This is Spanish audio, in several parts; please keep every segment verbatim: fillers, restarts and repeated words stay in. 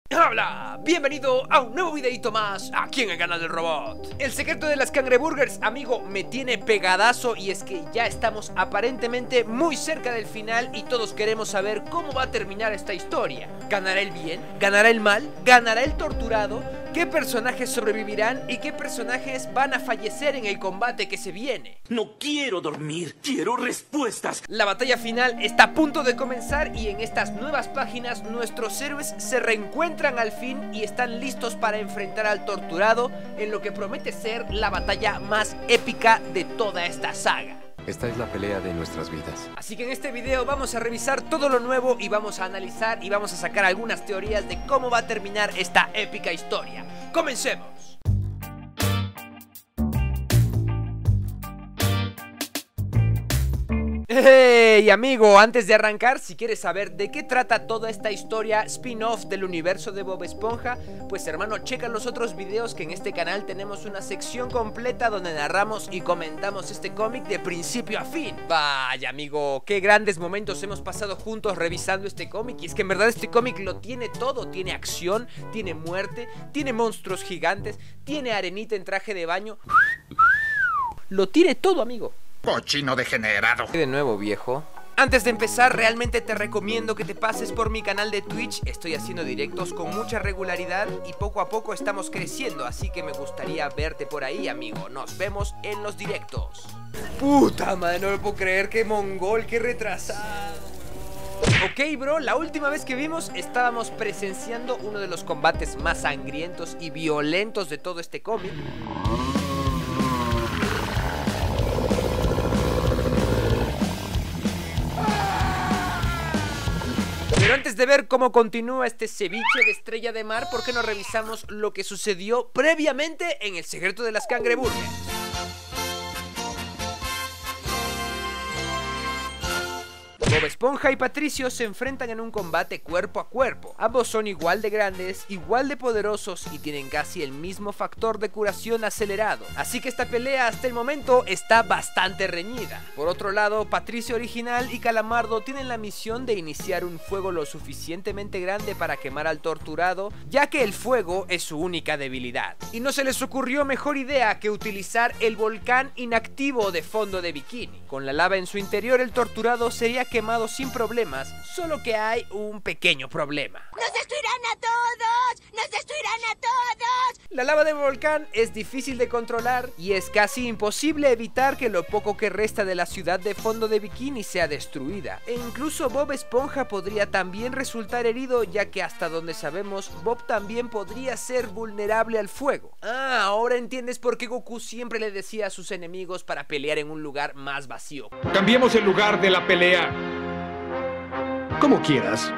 Hola, bienvenido a un nuevo videito más aquí en el canal del robot. El secreto de las cangreburgers, amigo, me tiene pegadazo. Y es que ya estamos aparentemente muy cerca del final y todos queremos saber cómo va a terminar esta historia. ¿Ganará el bien? ¿Ganará el mal? ¿Ganará el torturado? ¿Qué personajes sobrevivirán y qué personajes van a fallecer en el combate que se viene? No quiero dormir, quiero respuestas. La batalla final está a punto de comenzar y en estas nuevas páginas nuestros héroes se reencuentran al fin y están listos para enfrentar al torturado en lo que promete ser la batalla más épica de toda esta saga. Esta es la pelea de nuestras vidas. Así que en este video vamos a revisar todo lo nuevo y vamos a analizar y vamos a sacar algunas teorías de cómo va a terminar esta épica historia. ¡Comencemos! Hey amigo, antes de arrancar, si quieres saber de qué trata toda esta historia spin-off del universo de Bob Esponja, pues hermano, checa los otros videos que en este canal tenemos una sección completa donde narramos y comentamos este cómic de principio a fin. Vaya amigo, qué grandes momentos hemos pasado juntos revisando este cómic. Y es que en verdad este cómic lo tiene todo, tiene acción, tiene muerte, tiene monstruos gigantes, tiene Arenita en traje de baño. Lo tiene todo, amigo. Cochino degenerado. De nuevo, viejo. Antes de empezar, realmente te recomiendo que te pases por mi canal de Twitch. Estoy haciendo directos con mucha regularidad y poco a poco estamos creciendo, así que me gustaría verte por ahí, amigo. Nos vemos en los directos. Puta madre, no me puedo creer, qué mongol, qué retrasado. Ok, bro, la última vez que vimos estábamos presenciando uno de los combates más sangrientos y violentos de todo este cómic. Pero antes de ver cómo continúa este ceviche de estrella de mar, ¿por qué no revisamos lo que sucedió previamente en el secreto de las cangreburgers? Bob Esponja y Patricio se enfrentan en un combate cuerpo a cuerpo. Ambos son igual de grandes, igual de poderosos y tienen casi el mismo factor de curación acelerado. Así que esta pelea hasta el momento está bastante reñida. Por otro lado, Patricio original y Calamardo tienen la misión de iniciar un fuego lo suficientemente grande para quemar al torturado, ya que el fuego es su única debilidad. Y no se les ocurrió mejor idea que utilizar el volcán inactivo de fondo de bikini. Con la lava en su interior, el torturado sería quemado sin problemas, solo que hay un pequeño problema. ¡Nos destruirán a todos! ¡Nos destruirán a todos! La lava del volcán es difícil de controlar y es casi imposible evitar que lo poco que resta de la ciudad de fondo de bikini sea destruida. E incluso Bob Esponja podría también resultar herido, ya que hasta donde sabemos, Bob también podría ser vulnerable al fuego. Ah, ahora entiendes por qué Goku siempre le decía a sus enemigos para pelear en un lugar más vacío. Cambiemos el lugar de la pelea. Como quieras.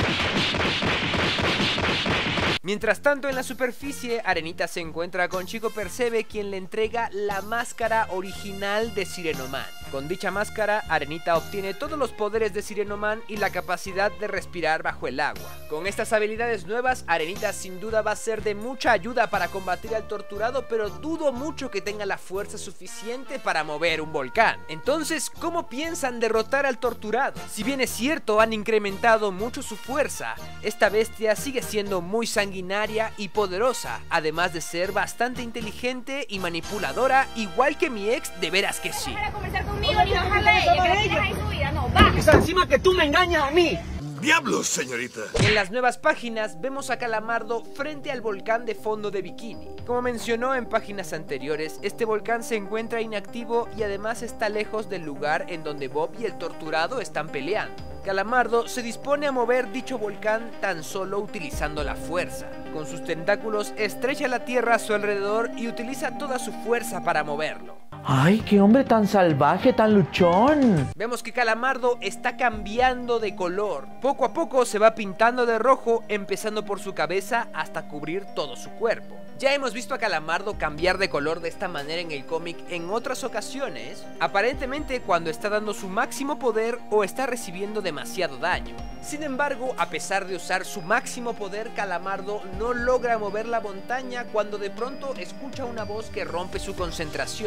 Mientras tanto, en la superficie, Arenita se encuentra con Chico Percebe, quien le entrega la máscara original de Sirenoman. Con dicha máscara, Arenita obtiene todos los poderes de Sirenoman y la capacidad de respirar bajo el agua. Con estas habilidades nuevas, Arenita sin duda va a ser de mucha ayuda para combatir al torturado, pero dudo mucho que tenga la fuerza suficiente para mover un volcán. Entonces, ¿cómo piensan derrotar al torturado? Si bien es cierto, han incrementado mucho su fuerza, esta bestia sigue siendo muy sanguinaria y poderosa, además de ser bastante inteligente y manipuladora, igual que mi ex, de veras que sí. Para conversar conmigo, ni bajarle a ella, que la tienes ahí subida, no, baja. Está encima que tú me engañas a mí. ¡Diablos, señorita! En las nuevas páginas vemos a Calamardo frente al volcán de fondo de bikini. Como mencionó en páginas anteriores, este volcán se encuentra inactivo y además está lejos del lugar en donde Bob y el torturado están peleando. Calamardo se dispone a mover dicho volcán tan solo utilizando la fuerza. Con sus tentáculos estrecha la tierra a su alrededor y utiliza toda su fuerza para moverlo. ¡Ay, qué hombre tan salvaje, tan luchón! Vemos que Calamardo está cambiando de color. Poco a poco se va pintando de rojo, empezando por su cabeza hasta cubrir todo su cuerpo. Ya hemos visto a Calamardo cambiar de color de esta manera en el cómic en otras ocasiones, aparentemente cuando está dando su máximo poder o está recibiendo demasiado daño. Sin embargo, a pesar de usar su máximo poder, Calamardo no logra mover la montaña cuando de pronto escucha una voz que rompe su concentración.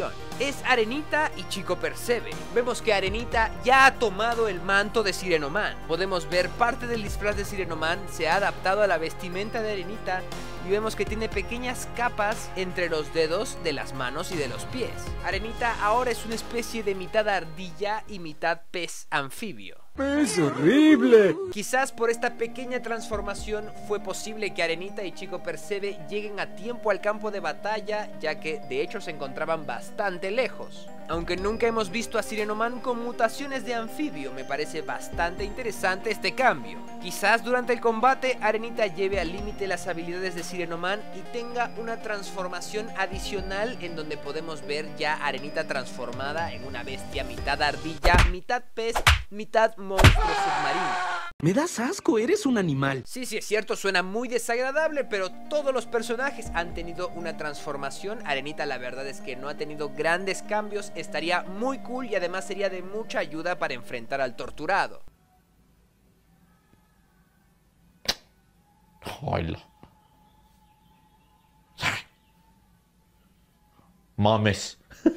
es Arenita y Chico Percebe. Vemos que Arenita ya ha tomado el manto de Sirenoman. Podemos ver parte del disfraz de Sirenoman se ha adaptado a la vestimenta de Arenita y vemos que tiene pequeñas capas entre los dedos de las manos y de los pies. Arenita ahora es una especie de mitad ardilla y mitad pez anfibio. ¡Es horrible! Quizás por esta pequeña transformación fue posible que Arenita y Chico Percebe lleguen a tiempo al campo de batalla, ya que de hecho se encontraban bastante lejos. Aunque nunca hemos visto a Sirenoman con mutaciones de anfibio, me parece bastante interesante este cambio. Quizás durante el combate Arenita lleve al límite las habilidades de Sirenoman y tenga una transformación adicional en donde podemos ver ya a Arenita transformada en una bestia mitad ardilla, mitad pez, mitad monstruo submarino. Me das asco, eres un animal. Sí, sí, es cierto, suena muy desagradable, pero todos los personajes han tenido una transformación. Arenita la verdad es que no ha tenido grandes cambios, estaría muy cool y además sería de mucha ayuda para enfrentar al torturado. Hola. Mames.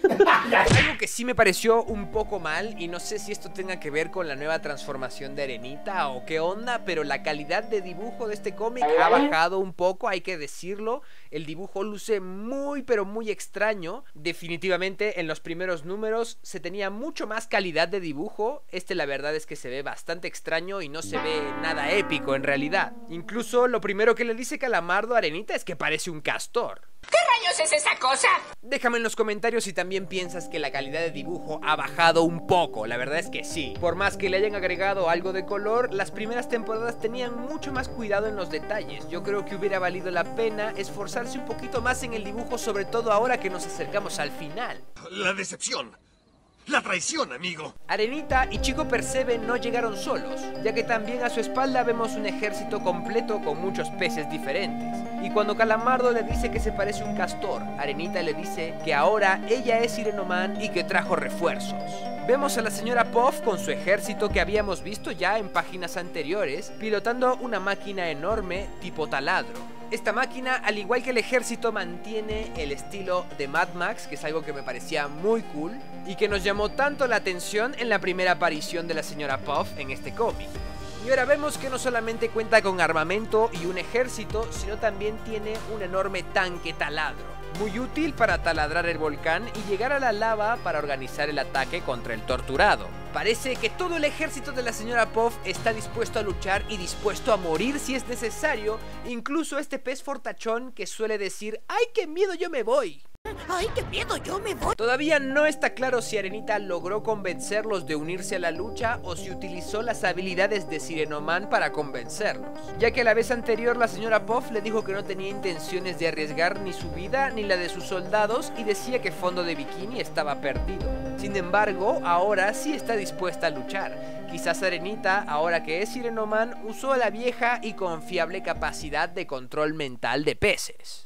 Algo que sí me pareció un poco mal, y no sé si esto tenga que ver con la nueva transformación de Arenita o qué onda, pero la calidad de dibujo de este cómic ha bajado un poco, hay que decirlo. El dibujo luce muy pero muy extraño. Definitivamente en los primeros números se tenía mucho más calidad de dibujo. Este la verdad es que se ve bastante extraño y no se ve nada épico en realidad. Incluso lo primero que le dice Calamardo a Arenita es que parece un castor. ¿Qué rayos es esa cosa? Déjame en los comentarios si también piensas que la calidad de dibujo ha bajado un poco. La verdad es que sí. Por más que le hayan agregado algo de color, las primeras temporadas tenían mucho más cuidado en los detalles. Yo creo que hubiera valido la pena esforzarse un poquito más en el dibujo, sobre todo ahora que nos acercamos al final. La decepción. La traición, amigo. Arenita y Chico Percebe no llegaron solos, ya que también a su espalda vemos un ejército completo con muchos peces diferentes. Y cuando Calamardo le dice que se parece a un castor, Arenita le dice que ahora ella es Sirenoman y que trajo refuerzos. Vemos a la señora Puff con su ejército que habíamos visto ya en páginas anteriores, pilotando una máquina enorme tipo taladro. Esta máquina, al igual que el ejército, mantiene el estilo de Mad Max, que es algo que me parecía muy cool y que nos llamó tanto la atención en la primera aparición de la señora Puff en este cómic. Y ahora vemos que no solamente cuenta con armamento y un ejército, sino también tiene un enorme tanque taladro, muy útil para taladrar el volcán y llegar a la lava para organizar el ataque contra el torturado. Parece que todo el ejército de la señora Puff está dispuesto a luchar y dispuesto a morir si es necesario, incluso este pez fortachón que suele decir ¡ay, qué miedo, yo me voy! ¡Ay, qué miedo, yo me voy! Todavía no está claro si Arenita logró convencerlos de unirse a la lucha o si utilizó las habilidades de Sirenoman para convencerlos, ya que la vez anterior la señora Puff le dijo que no tenía intenciones de arriesgar ni su vida ni la de sus soldados y decía que Fondo de Bikini estaba perdido. Sin embargo, ahora sí está dispuesta a luchar. Quizás Arenita, ahora que es Sirenoman, usó la vieja y confiable capacidad de control mental de peces.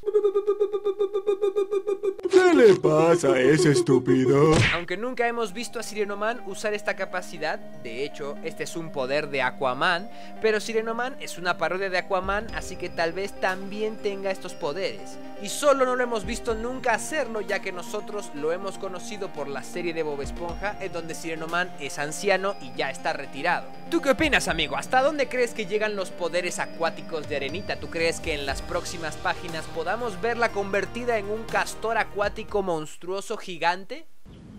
¿Qué le pasa a ese estúpido? Aunque nunca hemos visto a Sirenoman usar esta capacidad, de hecho, este es un poder de Aquaman, pero Sirenoman es una parodia de Aquaman, así que tal vez también tenga estos poderes. Y solo no lo hemos visto nunca hacerlo, ya que nosotros lo hemos conocido por la serie de Bob Esponja, en donde Sirenoman es anciano y ya está retirado. ¿Tú qué opinas, amigo? ¿Hasta dónde crees que llegan los poderes acuáticos de Arenita? ¿Tú crees que en las próximas páginas podamos verla convertida en un castor acuático monstruoso gigante?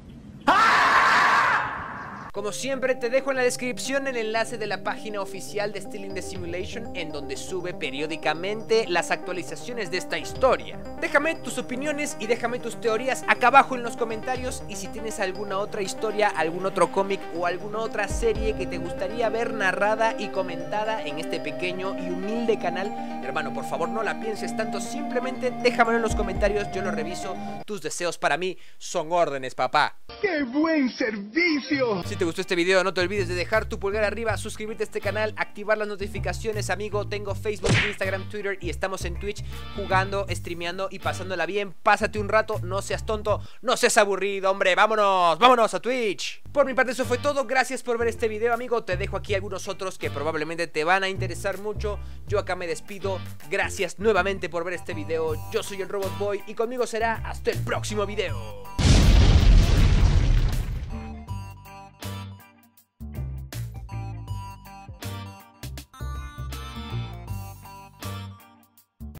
Como siempre, te dejo en la descripción el enlace de la página oficial de Stealing the Simulation, en donde sube periódicamente las actualizaciones de esta historia. Déjame tus opiniones y déjame tus teorías acá abajo en los comentarios, y si tienes alguna otra historia, algún otro cómic o alguna otra serie que te gustaría ver narrada y comentada en este pequeño y humilde canal, hermano, por favor no la pienses tanto, simplemente déjamelo en los comentarios, yo lo reviso. Tus deseos para mí son órdenes, papá. ¡Qué buen servicio! Si te gustó este video, no te olvides de dejar tu pulgar arriba, suscribirte a este canal, activar las notificaciones, amigo. Tengo Facebook, Instagram, Twitter y estamos en Twitch jugando, streameando y pasándola bien. Pásate un rato, no seas tonto, no seas aburrido, hombre. Vámonos, vámonos a Twitch. Por mi parte eso fue todo, gracias por ver este video, amigo. Te dejo aquí algunos otros que probablemente te van a interesar mucho. Yo acá me despido, gracias nuevamente por ver este video. Yo soy el Robot Boy y conmigo será hasta el próximo video.